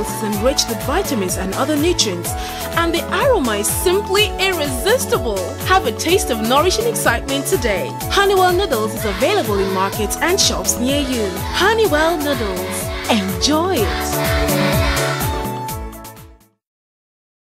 is enriched with vitamins and other nutrients, and the aroma is simply irresistible. Have a taste of nourishing excitement today. Honeywell Noodles is available in markets and shops near you. Honeywell Noodles. Enjoy it!